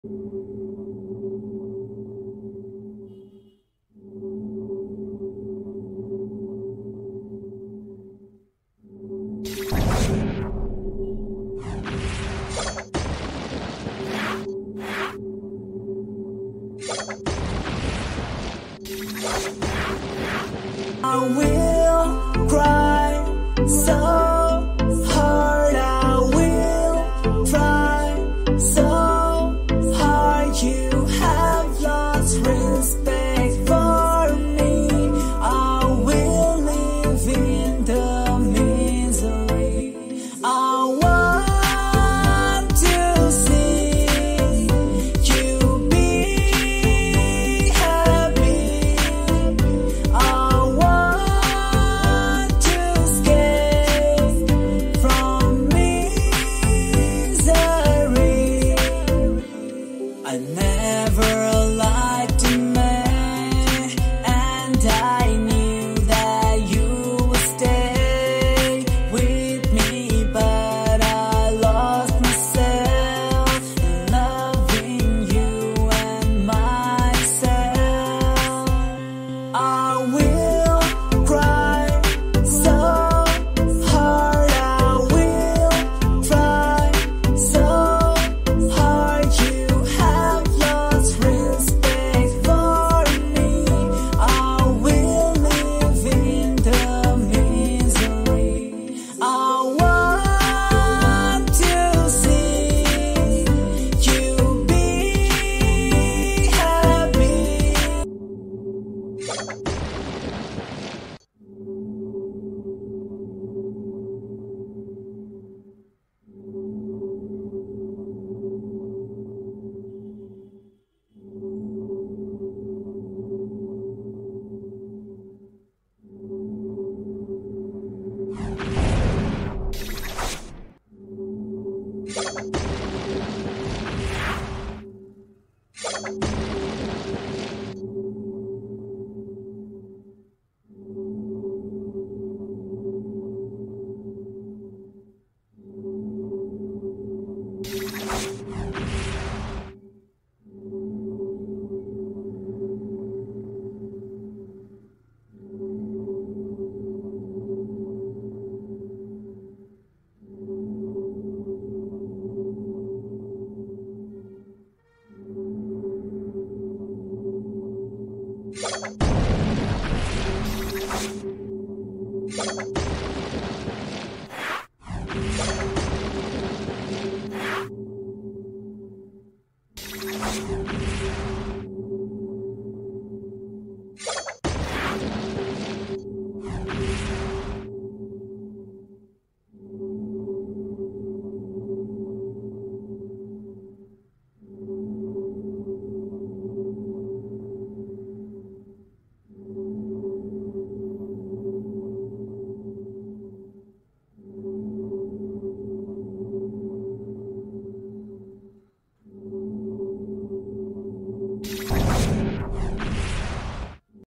I will cry so hard, I will try so hard. You have lost respect for me. I will live in the misery. I want to see you be happy. I want to escape from misery. I never liked a man, and I knew that you would stay with me, but I lost myself in loving you and myself. I will cry so hard, I will try so hard. You have lost respect for me. I will live in the misery. I want to see you be happy.